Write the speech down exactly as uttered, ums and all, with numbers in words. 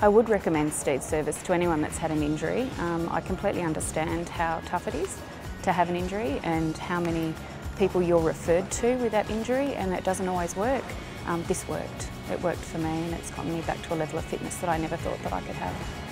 I would recommend Steed's service to anyone that's had an injury. Um, I completely understand how tough it is to have an injury and how many people you're referred to with that injury, and it doesn't always work. Um, this worked. It worked for me, and it's gotten me back to a level of fitness that I never thought that I could have.